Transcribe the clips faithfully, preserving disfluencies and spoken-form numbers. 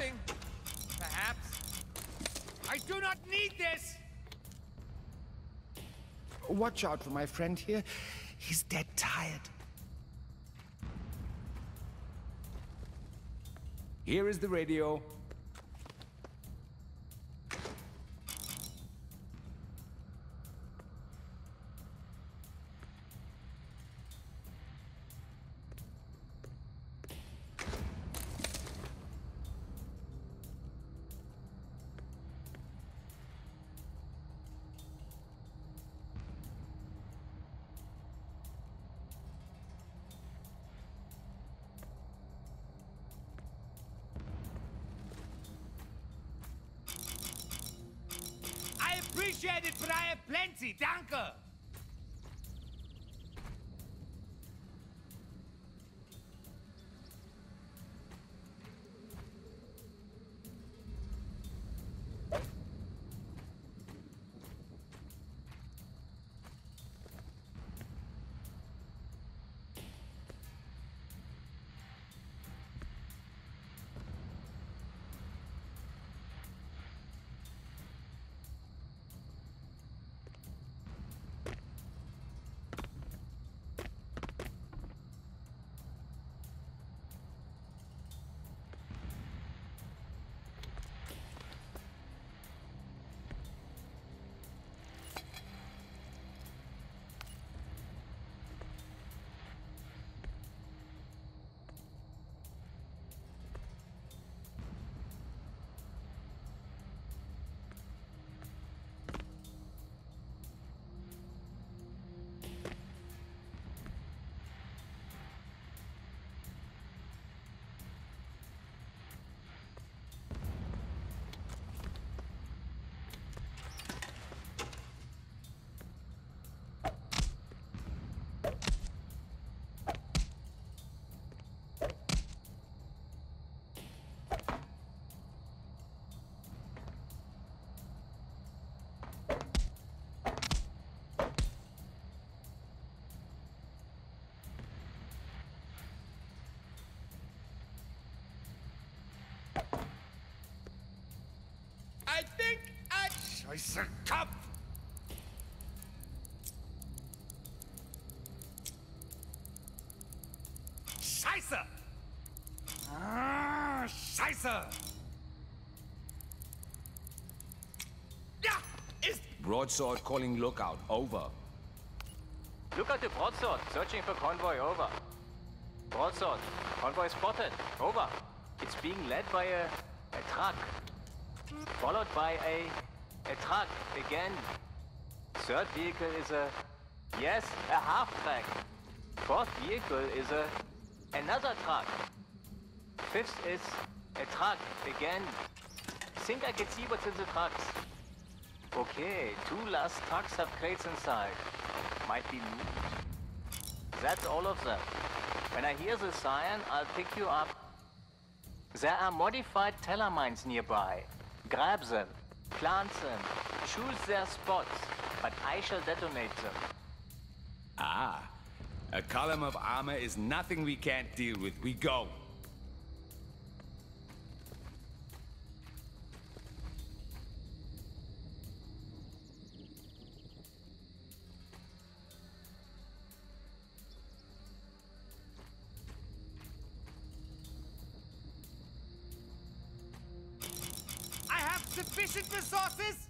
Nothing. Perhaps. I do not need this! Watch out for my friend here. He's dead tired. Here is the radio. I appreciate it, but I have plenty. Danke! I think I... Scheiße, Kopf! Scheiße! Ah, Scheiße! Ja, ist... Broadsword calling lookout. Over. Lookout to Broadsword. Searching for convoy. Over. Broadsword. Convoy spotted. Over. It's being led by a... a truck. Followed by a... a truck. Again. Third vehicle is a... yes, a half-track. Fourth vehicle is a... another truck. Fifth is... a truck. Again. Think I can see what's in the trucks. Okay, two last trucks have crates inside. Might be loot. That's all of them. When I hear the siren, I'll pick you up. There are modified teller mines nearby. Grab them, plant them, choose their spots, but I shall detonate them. Ah. A column of armor is nothing we can't deal with. We go. I have sufficient resources?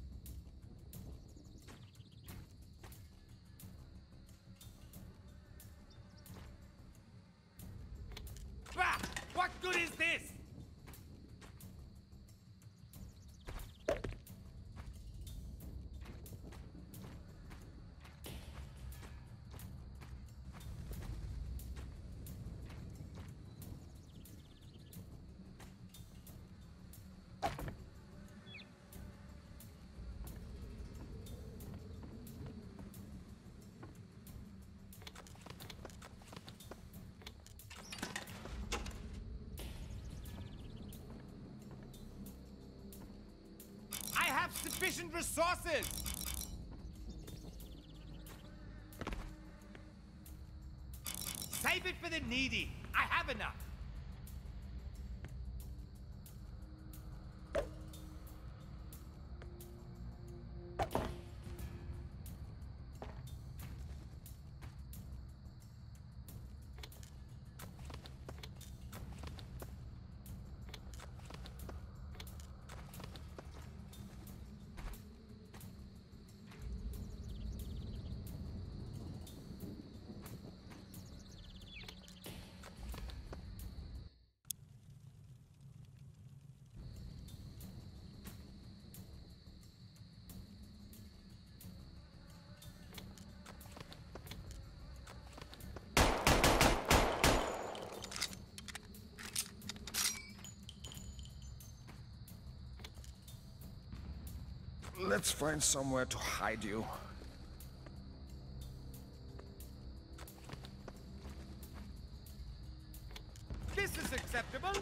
Bah! What good is this? I have sufficient resources! Save it for the needy. I have enough. Let's find somewhere to hide you. This is acceptable.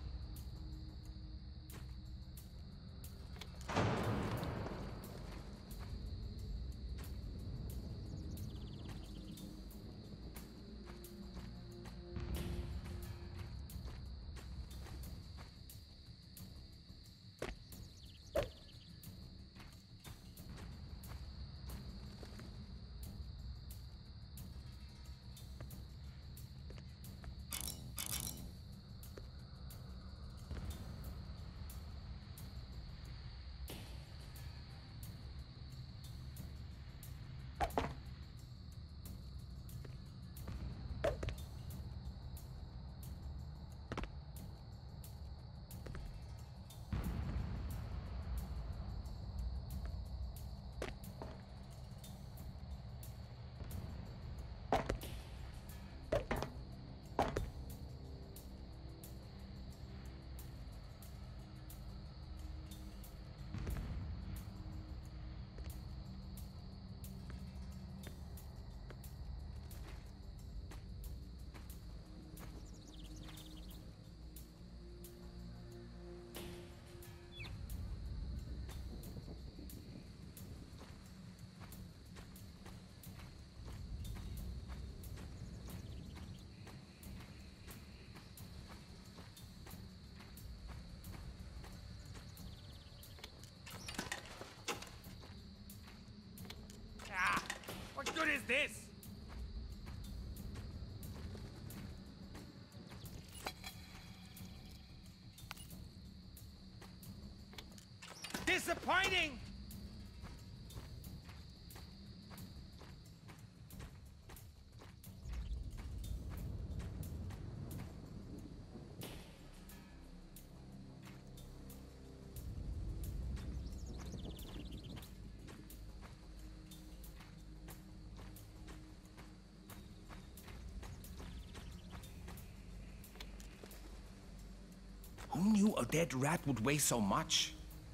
What good is this? Disappointing! Who knew a dead rat would weigh so much?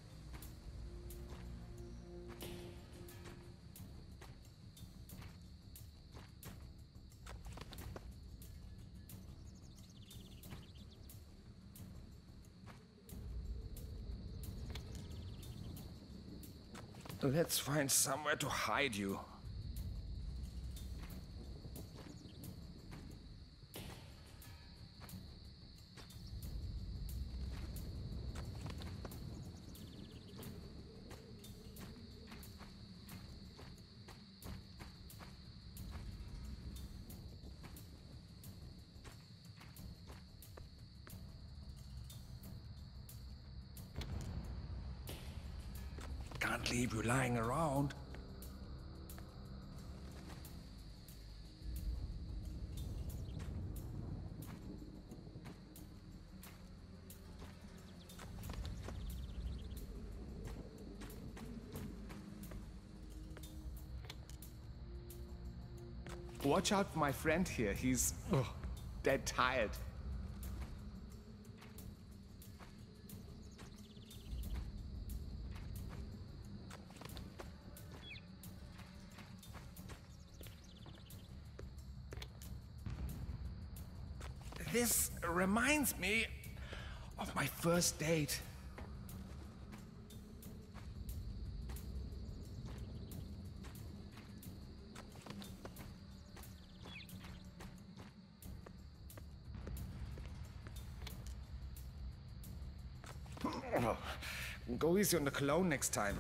Let's find somewhere to hide you. Can't leave you lying around. Watch out for my friend here. He's oh, dead tired. This reminds me of my first date. Oh, go easy on the cologne next time.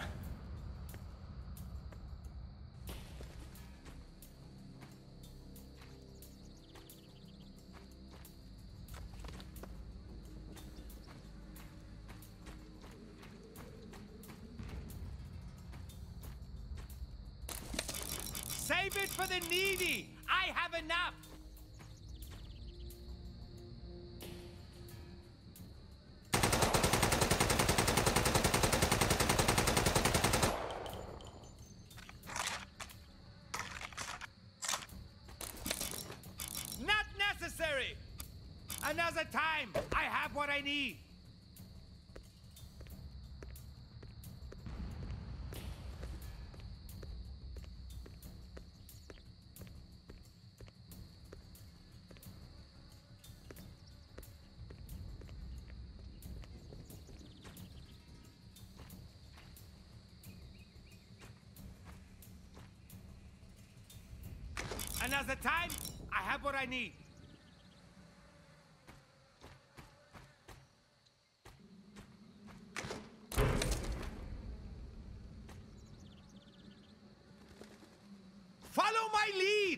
Save it for the needy! I have enough! Not necessary! Another time! I have what I need! Another time, I have what I need. Follow my lead!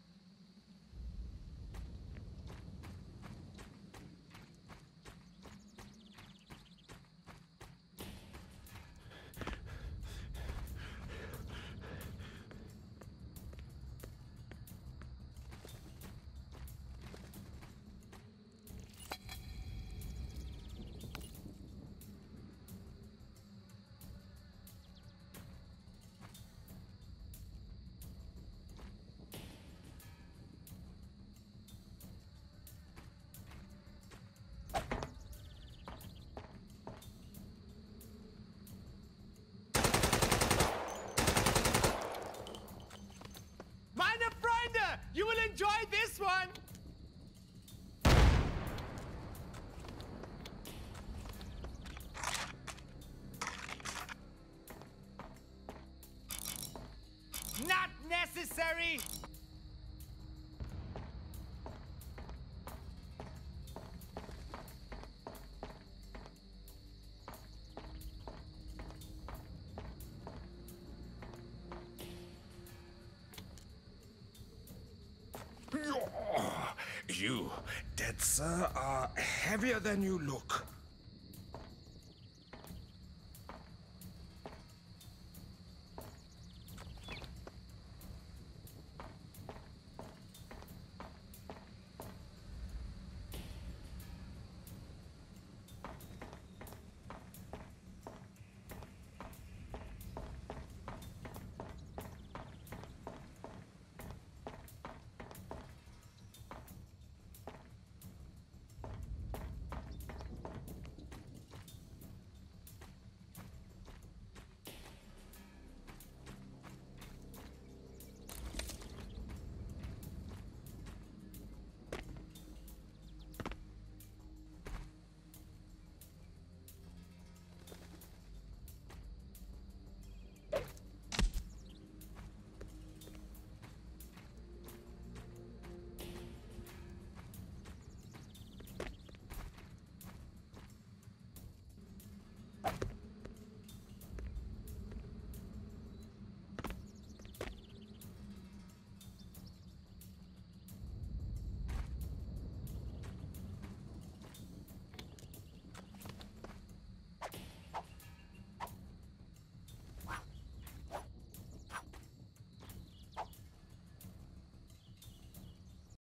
You will enjoy this one! Not necessary! You, dead sir, are heavier than you look.